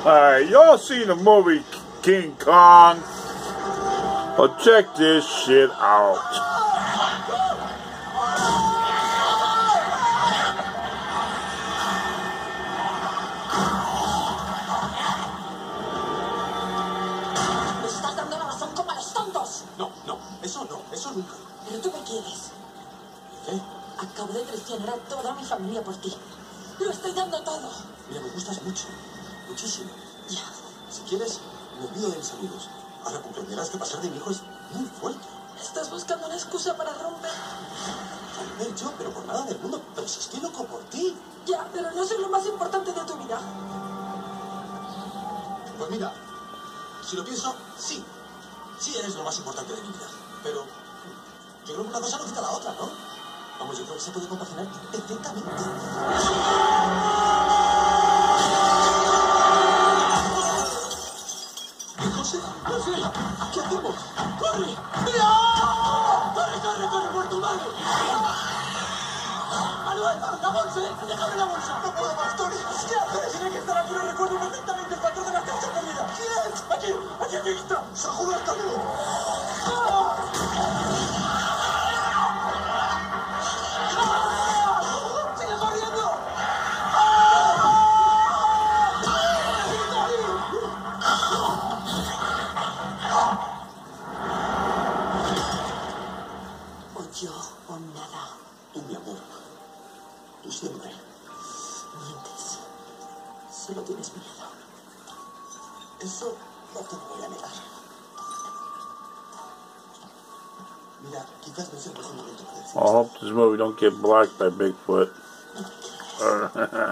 Alright, y'all seen the movie King Kong? Well, check this shit out. Eso nunca. ¿Pero tú qué quieres? ¿Qué? Acabo de traicionar a toda mi familia por ti. Lo estoy dando todo. Mira, me gustas mucho. Muchísimo. Ya. Si quieres, me olvido de mis amigos. Ahora comprenderás que pasar de mi hijo es muy fuerte. ¿Estás buscando una excusa para romper? Romper yo, pero por nada del mundo. Pero si estoy loco por ti. Ya, pero no soy lo más importante de tu vida. Pues mira, si lo pienso, sí. Sí eres lo más importante de mi vida. Pero yo creo que una cosa no quita la otra, ¿no? Vamos, yo creo que se puede compaginar perfectamente. José, ¿qué hacemos? ¡Corre! ¡Mira! ¡Corre, por tu madre! ¡Manuel, la bolsa! ¡Déjame la bolsa! ¡No puedo más, Tony! ¿Qué haces? Tiene que estar aquí, no recuerdo perfectamente el patrón de la casa comida. ¿Quién es? Aquí está. ¡Se ha jugado hasta luego! ¡Sigue corriendo! O yo o nada. Tú, mi amor. Tú siempre. Mientes. Solo tienes miedo. Eso no te lo voy a negar. Mira, quizás no sea el mejor momento para decir. I hope this movie don't get blocked by Bigfoot. Or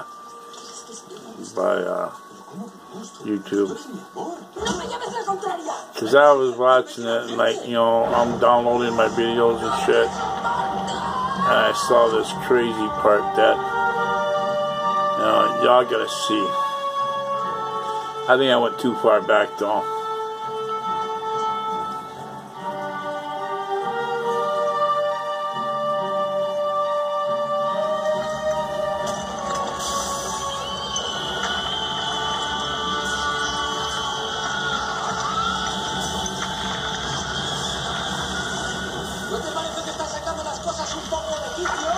by YouTube. Because I was watching it and, like, you know, I'm downloading my videos and shit. And I saw this crazy part that, you know, y'all gotta see. I think I went too far back though. ¿No te parece que estás sacando las cosas un poco de quicio?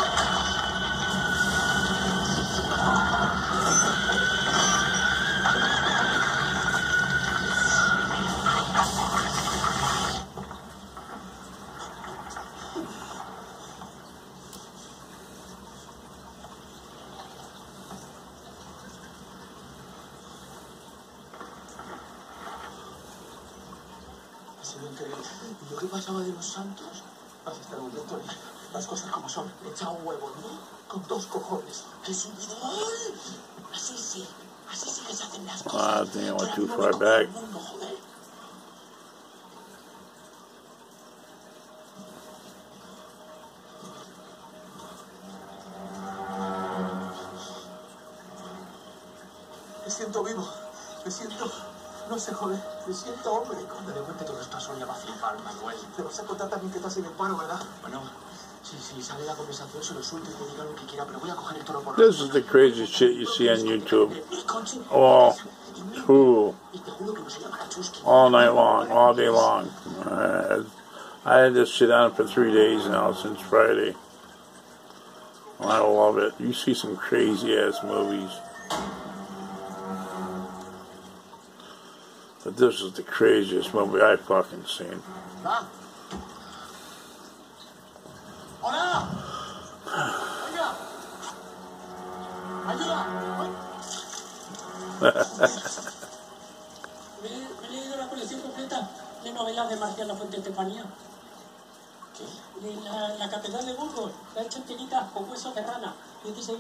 Ha sido increíble. ¿Y lo que pasaba de los santos? Vas a estar muy bien, Tony. Las cosas como son. Echa un huevo, ¿no? Con 2 cojones. ¡Qué subidón! Así sí que se hacen las cosas. I think I went too far back. Me siento vivo. Me siento... No sé, joder. Me siento hombre. Cuando le cuente todo esto a Sonia va a flipar, Manuel. Te vas a contar también que estás en el paro, ¿verdad? Bueno, si sale la conversación se lo suelto y te diga lo que quiera, pero voy a coger el toro por la... This is the craziest shit you see on YouTube. Oh, cool. All night long, all day long. I had this shit on for 3 days now, since Friday. I love it. You see some crazy ass movies. But this is the craziest movie I've fucking seen. ¡Hola! ¡Venga! ¡Ayuda! Me he leído la colección completa de novelas de Marcial La Fuente Estefanía. ¿Qué? De la Catedral de Burgos, la he hecho enterita con huesos de rana, 16.000.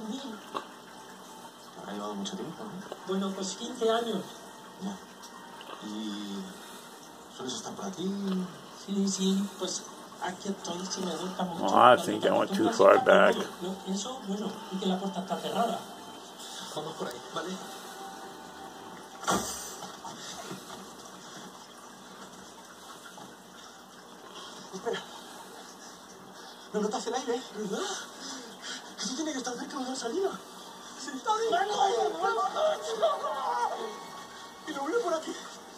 Ha llevado mucho tiempo, ¿no? Bueno, pues 15 años. Ya. ¿Y sueles estar por aquí? Sí, pues aquí estoy, si me duerca mucho. Oh, I think I went too far back. No, eso, bueno, y que la puerta está cerrada. Vamos por ahí, ¿vale? Espera. ¿No notas el aire? ¿Verdad? Eso tiene que estar cerca de la salida. ¡Se está ahí! aquí.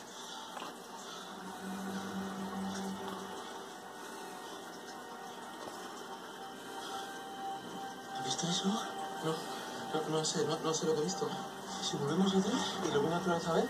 ¿Has visto eso? No sé lo que he visto. Si volvemos atrás y lo viene otra vez a ver.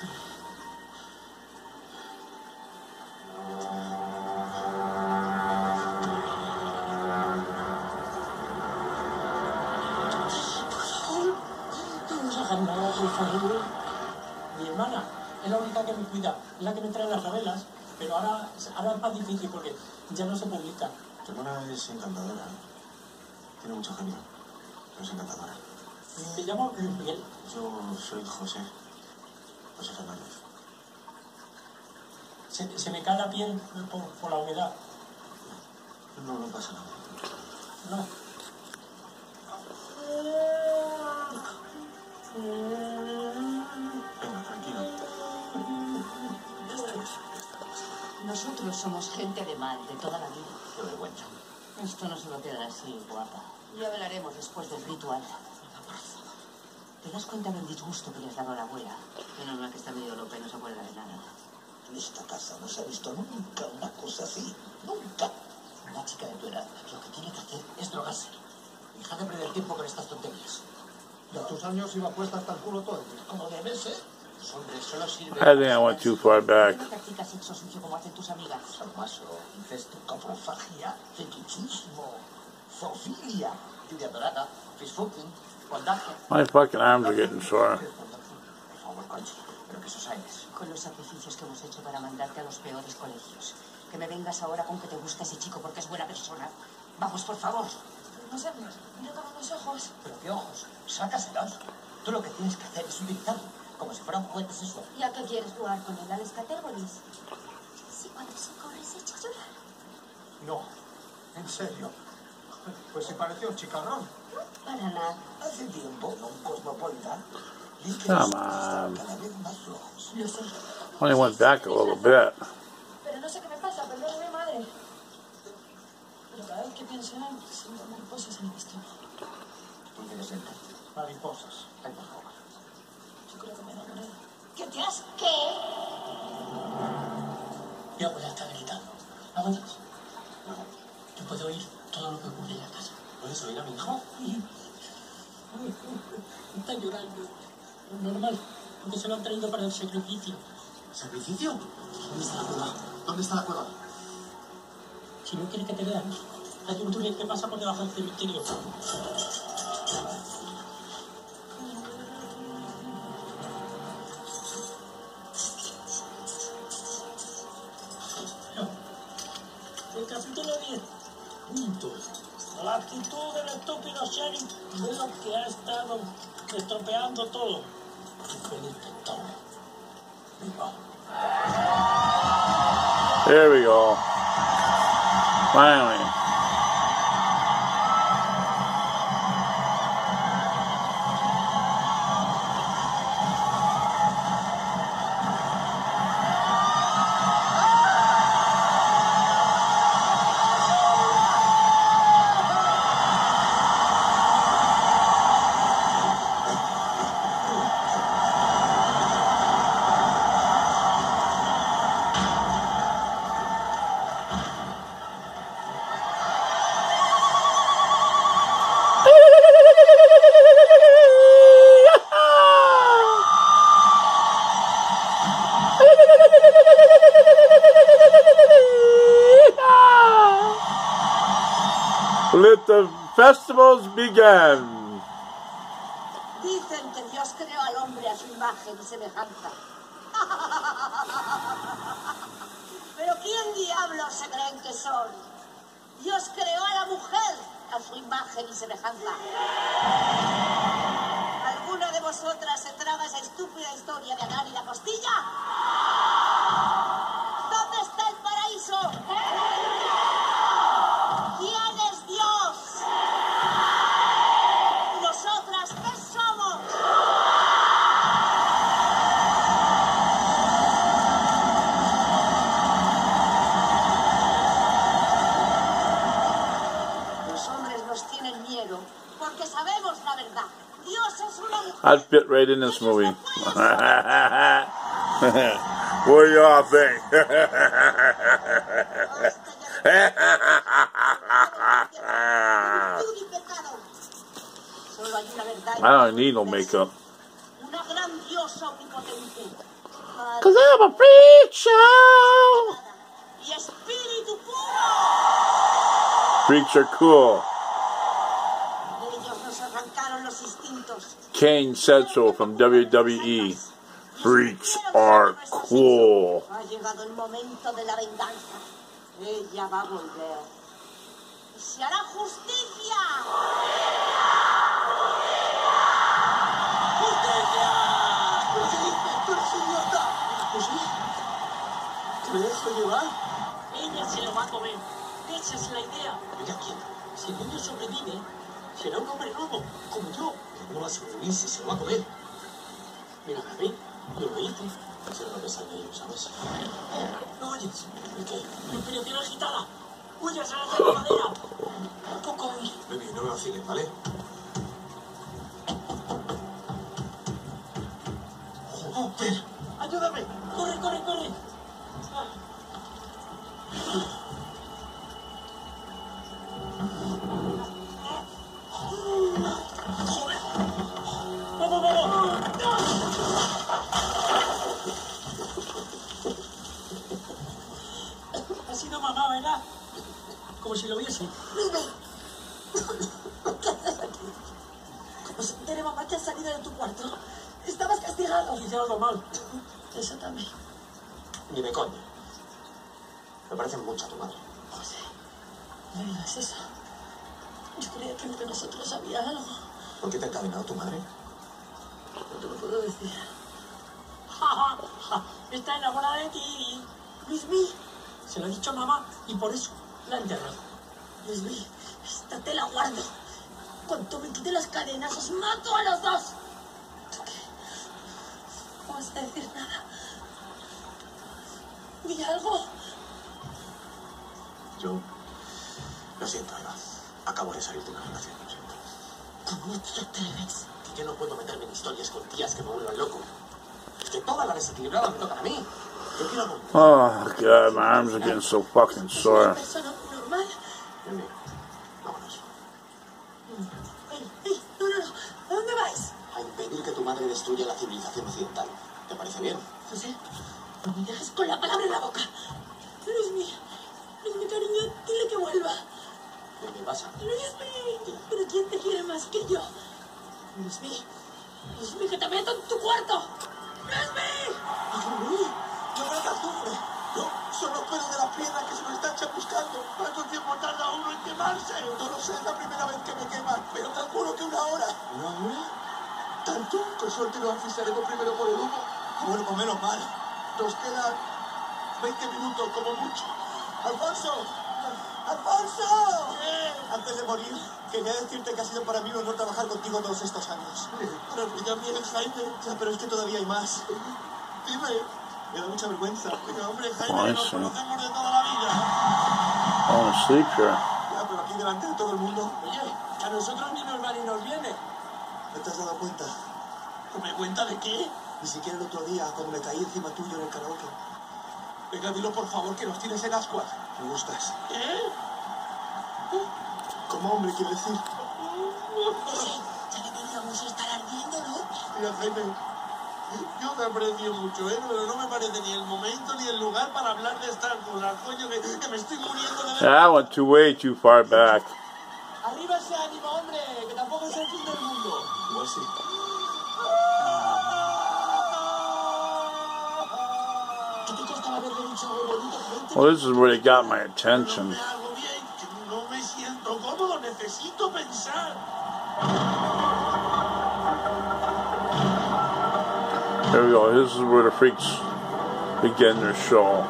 Por favor. Mi hermana es la única que me cuida, es la que me trae las novelas, pero ahora es más difícil porque ya no se publica. Tu hermana es encantadora. Tiene mucho genio. Es encantadora. Me llamo Miguel. Yo soy José Fernández. Se me cae la piel por la humedad. No pasa nada. No. Venga, tranquilo. Nosotros somos gente de mal, de toda la vida. Qué vergüenza. Esto no se va a quedar así, guapa. Ya hablaremos después del ritual. ¿Te das cuenta del disgusto que le has dado a la abuela? Menos mal que está medio loca y no se acuerda de nada. En esta casa no se ha visto nunca una cosa así. Nunca. Una chica de tu edad lo que tiene que hacer es drogarse. Deja de perder tiempo con estas tonterías. Y a tus años iba puesta hasta el culo todo el día. Como debe ser. Hombre, solo sirve... I think I went too far back. ¿No practicas sexo sucio como hacen tus amigas? Salmaso, incesto, coprofagia, fetichismo, zoofilia, lluvia dorada, fishfucking, bondaje. My fucking arms are getting sore. Por favor, Conchi, pero que esos aires. Con los sacrificios que hemos hecho para mandarte a los peores colegios. Que me vengas ahora con que te gusta ese chico porque es buena persona. Vamos, por favor. No sé, mira con unos ojos. ¿Pero qué ojos? Sácaselos. Tú lo que tienes que hacer es utilizarlo, como si fuera un juguete sexual. ¿Y a qué quieres jugar con él? ¿Al escatergolis? Si cuando se corre se echa a llorar. No, en serio. Pues se pareció un chicarrón. Para nada. Hace tiempo, en un cosmopolitan, Come on. cada vez más flojos. Lo sé. Only went back a little bit. Pero no sé qué me pasa, perdóname, madre. Pero cada vez que pienso en él, siento mariposas en el estómago. ¿Tú quieres sentar? Mariposas. Ay, por favor. Yo creo que me enamoré. ¿Qué te has? ¿Qué? Mi abuela está gritando. ¿La oyes? Yo puedo oír todo lo que ocurre en la casa. ¿Puedes oír a mi hijo? Está llorando. Normal, porque se lo han traído para el sacrificio. ¿Sacrificio? ¿Dónde está la cueva? ¿Dónde está la cueva? Si no quieres que te vean, hay un túnel que pasa por debajo del cementerio. El capítulo 10. Punto. La actitud del estúpido sheriff es lo que ha estado estropeando todo. Felipe Torre. There we go. Finally. Let the festivals begin. Dicen que Dios creó al hombre a su imagen y semejanza. Pero ¿quién diablos se creen que son? Dios creó a la mujer a su imagen y semejanza. ¿Alguna de vosotras se traga esa estúpida historia de Adán y la costilla? ¿Dónde está el paraíso? ¿Quién es Dios? ¿Nosotras qué somos? Los hombres nos tienen miedo porque sabemos la verdad. Dios es una mujer. I'd fit right in this movie. What do y'all think? I don't need no makeup. Cause I'm a freak show. Freaks are cool. Kane said so from WWE. Freaks are cool. Ha llegado el momento de la venganza. Ella va a volver. ¡Se hará justicia! ¡Justicia! ¡Pero es idiota! ¿Pues sí? ¿Te me dejo llevar? Ella se lo va a comer. Esa es la idea. Mira quién. Si el niño sobrevive, será un hombre nuevo, como yo. No va a sobrevivir si se lo va a comer. Mira, a mí, yo lo hice. Eso no me sale yo, ¿sabes? ¿No oyes? ¿El qué? Mi operación agitada. ¡Huyas a la madera! Un poco hoy. Baby, no me vaciles, ¿vale? ¡Joder! ¡Ayúdame! ¡Corre, corre, corre! ¡Joder! ¡Vamos, vamos! Ha sido mamá, ¿verdad? Como si lo viese. ¿Qué haces aquí? Como se entere mamá que has salido de tu cuarto. Estabas castigado. Hice algo mal. Eso también. Ni me coño. Me parece mucho a tu madre. José, no digas eso. Yo creía que entre nosotros había algo. ¿Por qué te ha encadenado tu madre? No te lo puedo decir. Está enamorada de ti. Luismi, Se lo ha dicho a mamá y por eso la ha enterrado. Luismi, esta te la guardo. Cuando me quite las cadenas, os mato a los dos. ¿Tú qué? No vas a decir nada. Di algo. Yo... Lo siento, Eva. Acabo de salir de una relación, lo siento. ¿Cómo te atreves? Que yo no puedo meterme en historias con tías que me vuelvan loco. Es que todas las desequilibradas me tocan a mí. Yo quiero algo. Oh God, my arms are getting so fucking ¿Es una sore. persona normal? Ven, vámonos. ¡Ey! ¡No! ¿A dónde vais? A impedir que tu madre destruya la civilización occidental. ¿Te parece bien? José, no me dejes con la palabra en la boca. Luismi, cariño, dile que vuelva. ¿Qué me pasa? Luismi, pero ¿quién te quiere más que yo? Luismi, que te meto en tu cuarto. ¡Luismi! ¡No me hagas azufre! No, son los pelos de la pierna que se me están chamuscando. ¿Cuánto tiempo tarda uno en quemarse? No lo sé, es la primera vez que me quema, pero calculo que 1 hora. ¿1 hora? ¿Tanto? Con suerte nos asfixiaremos primero por el humo. Bueno, pues menos mal. Nos quedan 20 minutos como mucho. ¡Alfonso! ¡Alfonso! ¿Qué? Antes de morir, quería decirte que ha sido para mí un honor trabajar contigo todos estos años. Pero que también, Jaime. Ya, pero es que todavía hay más. Dime. Me da mucha vergüenza. Pero, hombre, Jaime, nos conocemos de toda la vida. I want to sleep here. Ya, pero aquí delante de todo el mundo. Oye, a nosotros ni nos va ni nos viene. ¿No te has dado cuenta? ¿Me cuenta de qué? Ni siquiera el otro día, cuando me caí encima tuyo en el karaoke. Venga, dilo por favor, que nos tienes en ascuas. Me gustas. ¿Qué? Como hombre, quiero decir. José, ya deberíamos estar ardiendo, ¿no? Mira, Jaime, yo te aprecio mucho, pero no me parece ni el momento ni el lugar para hablar de estas cosas. Coño, que me estoy muriendo de Yeah, I went way too far back. Arriba ese ánimo, hombre, que tampoco es el fin del mundo. Igual sí. ¿Qué te costaba haberle dicho algo bonito? Well, this is where they got my attention. No me hago bien, que no me siento cómodo, necesito pensar. There we go. This is where the freaks begin their show.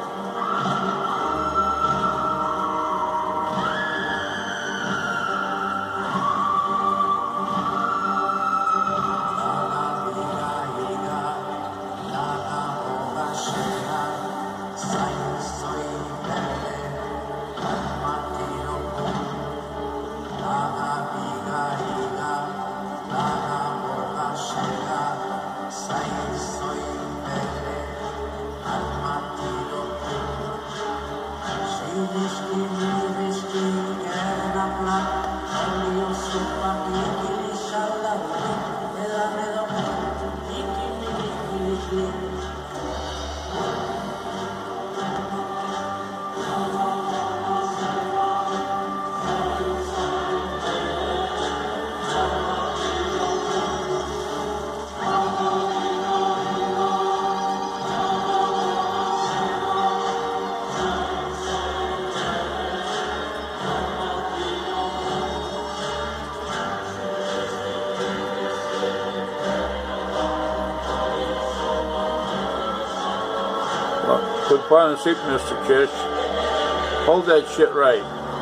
Well, good falling asleep, Mr. Kish. Hold that shit right.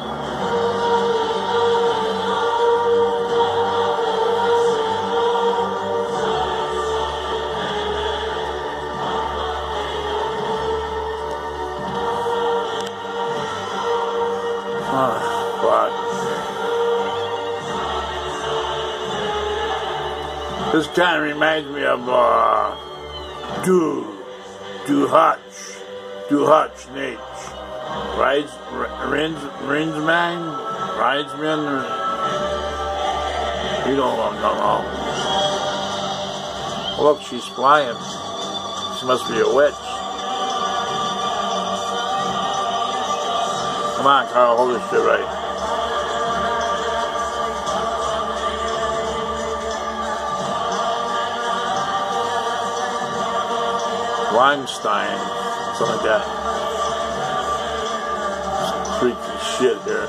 This kind of reminds me of Du Hutch, Nate. Rinsman? You don't know. Look, she's flying. She must be a witch. Come on, Carl, hold this shit right. Weinstein, something like that. Some freaky shit here.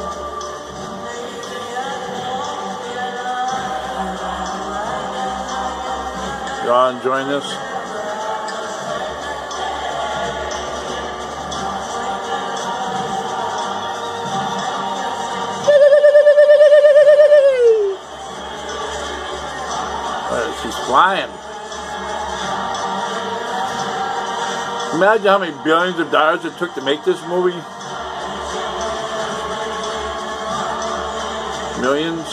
Y'all enjoying this? She's flying. Imagine how many billions of dollars it took to make this movie. Millions.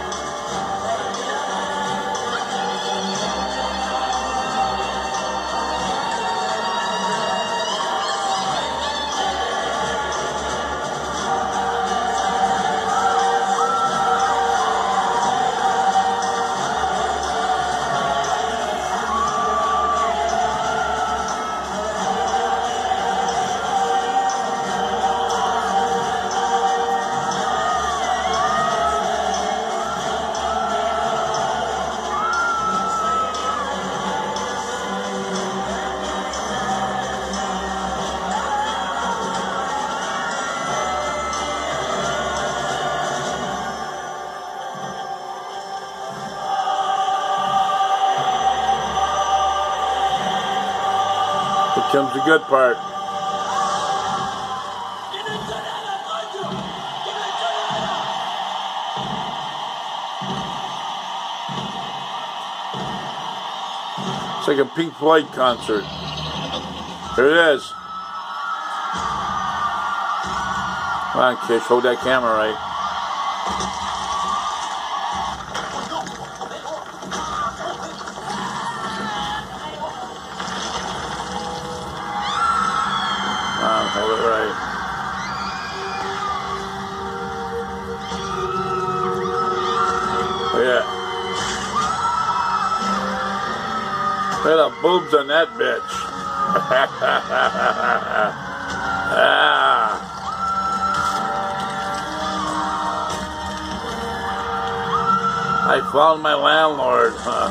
Here comes the good part. It's like a Pink Floyd concert. Here it is. Come on, Kish, hold that camera right. Hold it right. Yeah. Look at the boobs on that bitch. Ah. I found my landlord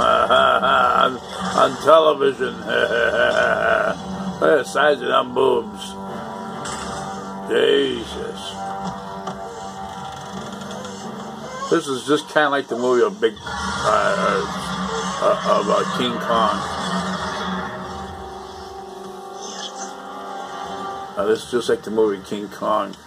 on television. Look at the size of them boobs. Jesus. This is just kind of like the movie of King Kong. This is just like the movie King Kong.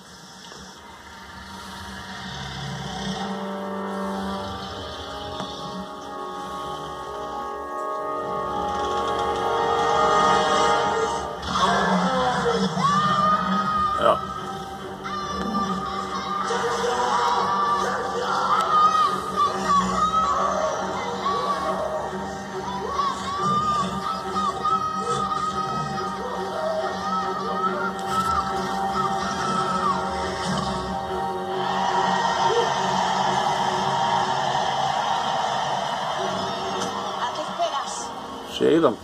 She ate him.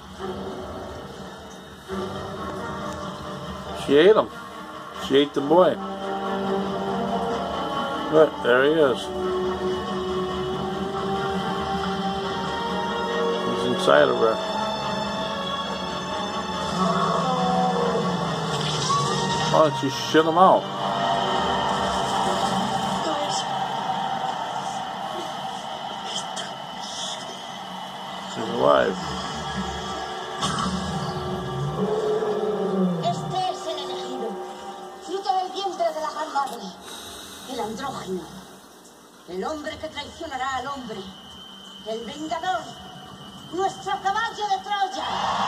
She ate him. She ate the boy. Look, there he is. He's inside of her. Oh, she shit him out. She's alive. andrógino. El hombre que traicionará al hombre. El vengador. Nuestro caballo de Troya.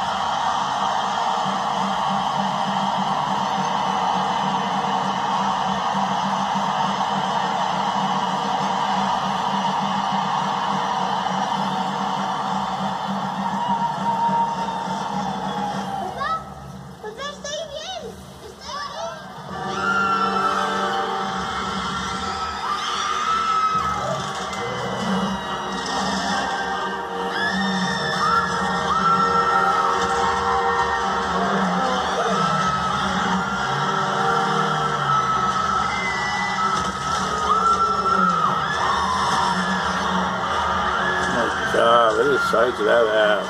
God, look at the size of that ass.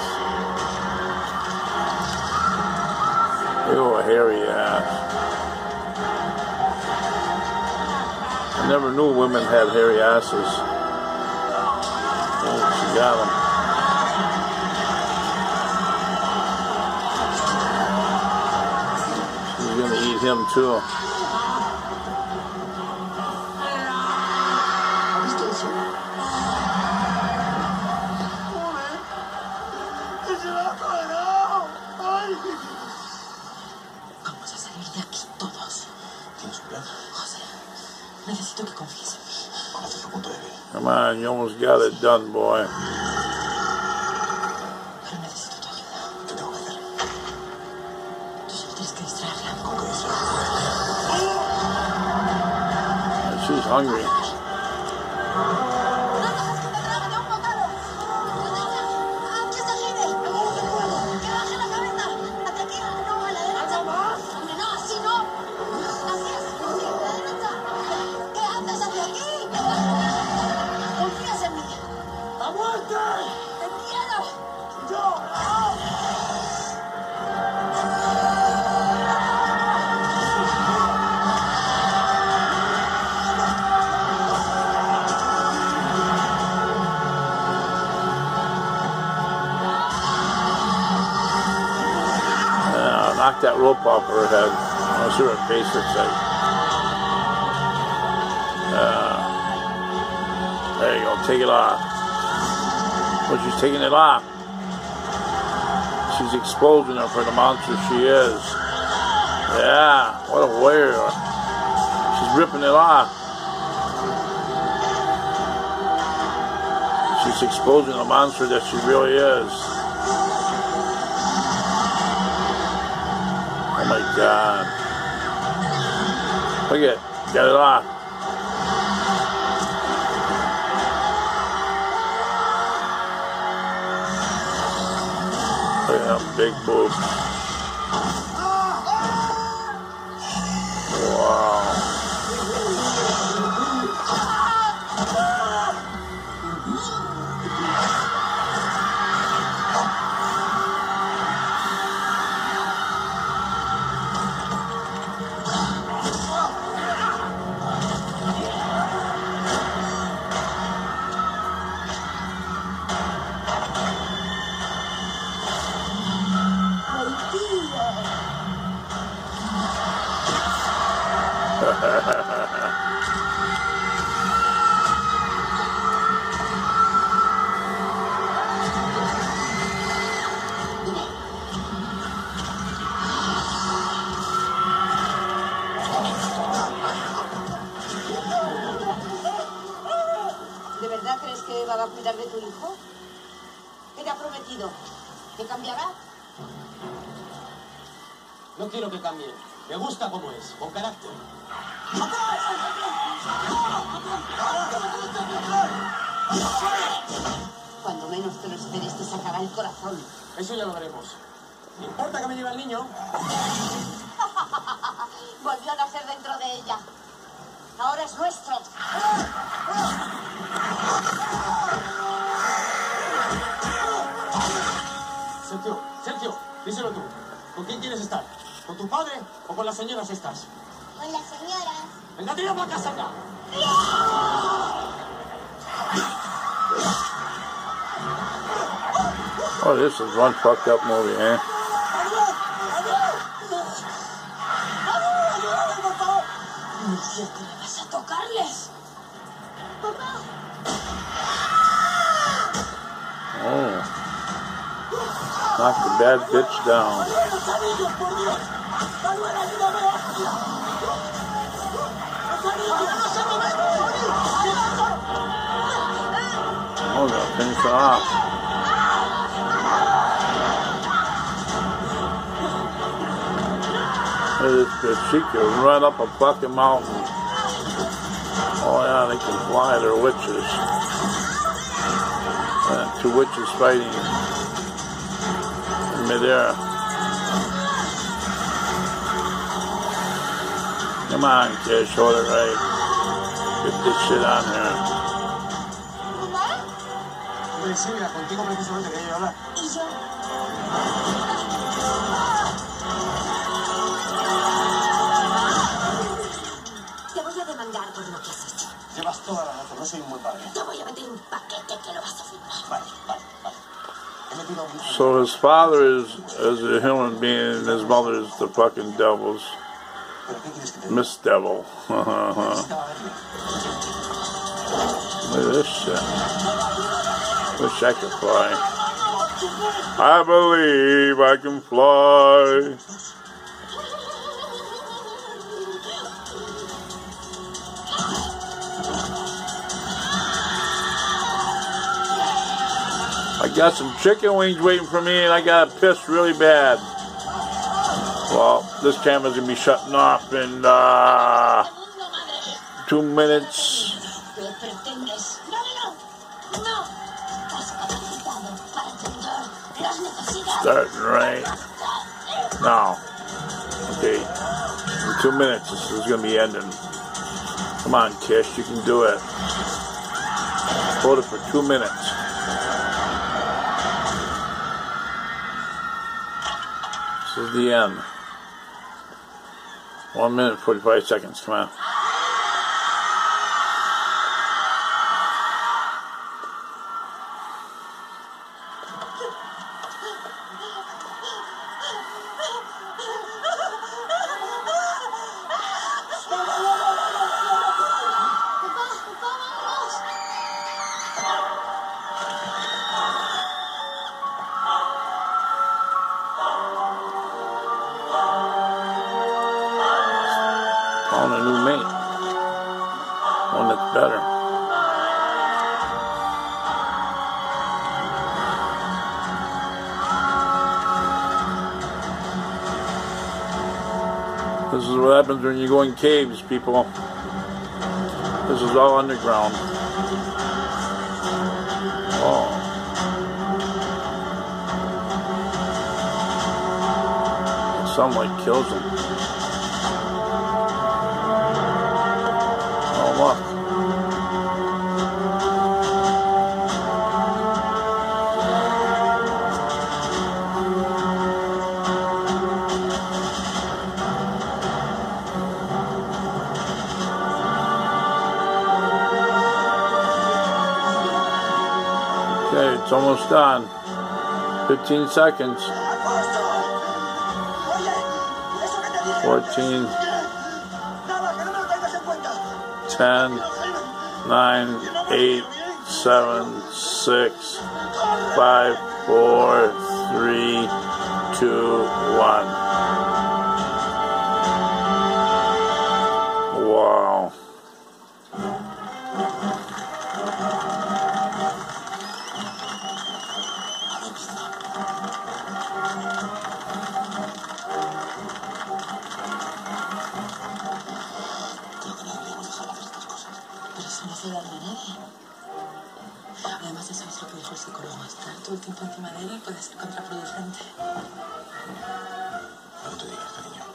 Ew, a hairy ass. I never knew women had hairy asses. Oh, she got them. She's gonna eat him too. Vamos a salir de aquí todos. ¿Tienes un plan? José, necesito que confíes en mí. Conoces tu punto débil. Come on, you almost got it done, boy. Pero necesito tu ayuda. ¿Qué tengo que hacer? Tú solo tienes que distraerla. ¿Cómo que distraerla? She's hungry. Knock that rope off her head. I see her face looks like. There you go, take it off. Well, she's taking it off. She's exposing her for the monster she is. Yeah, what a warrior. She's ripping it off. She's exposing the monster that she really is. Oh my God. Look at it. Got it off. Look at them big boobs. Wow. ¿De verdad crees que Eva va a cuidar de tu hijo? ¿Qué te ha prometido? ¿Que cambiará? No quiero que cambie. Me gusta como es, con carácter. Cuando menos te lo esperes te sacará el corazón. Eso ya lo veremos. ¿Me importa que me lleve el niño? Volvió a nacer dentro de ella. Ahora es nuestro. Sergio, díselo tú. ¿Con quién quieres estar? ¿Con tu padre o con las señoras estas? Con las señoras. ¡Venga, tira para casa ya! Oh, this is one fucked up movie, eh? No es cierto, me vas a tocar hables. Papá. Oh. Knock the bad bitch down. Oh, they'll finish it off. Look at this bitch. She can run up a fucking mountain. Oh yeah, they can fly. They're witches. Two witches fighting in midair. Come on, kid, hold it right. Get this shit on here. Sí, mira, contigo precisamente quería hablar. ¿Y yo? Te voy a demandar por lo que has hecho. Llevas toda la razón, no soy un buen padre. Te voy a meter un paquete que lo vas a firmar. Vale. He metido un... So his father is a human being and his mother is the fucking devil's ¿Pero qué quieres que te diga? Miss Devil. Necesitaba verle. Look at this shit. Wish I could fly. I believe I can fly. I got some chicken wings waiting for me and I got pissed really bad. Well, this camera's gonna be shutting off in 2 minutes. Starting right now. Okay, in 2 minutes this is gonna be ending. Come on, Kish, you can do it. Hold it for 2 minutes. This is the end. 1 minute, 45 seconds. Come on. Found a new mate. One that's better. This is what happens when you go in caves, people. This is all underground. Oh. Sunlight kills them. Oh, look. Okay, it's almost done. 15 seconds. 14. 10, 9, 8, 7, 6, 5, 4, 3, 2, 1. Wow. Pero eso no hace daño a nadie. Además, eso es lo que dijo el psicólogo. Estar todo el tiempo encima de él puede ser contraproducente. No te digas, cariño.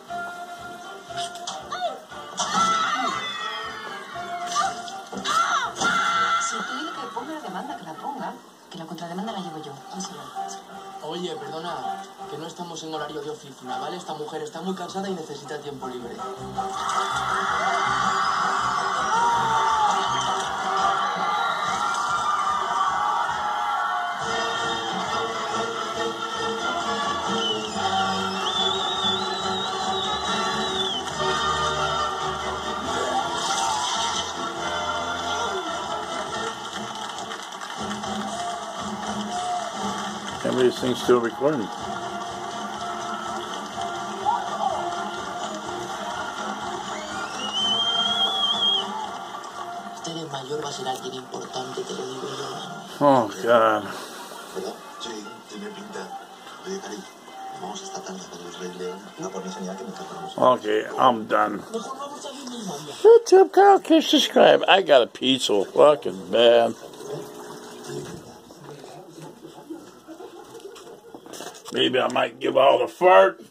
Si tú dile que ponga la demanda, que la ponga. Que la contrademanda la llevo yo. Oye, perdona, que no estamos en horario de oficina, ¿vale? Esta mujer está muy cansada y necesita tiempo libre. Can't believe this thing's still recording. Oh, God. Okay, I'm done. YouTube, Kyle, click subscribe. I got a pee so fucking bad. Maybe I might give out a fart.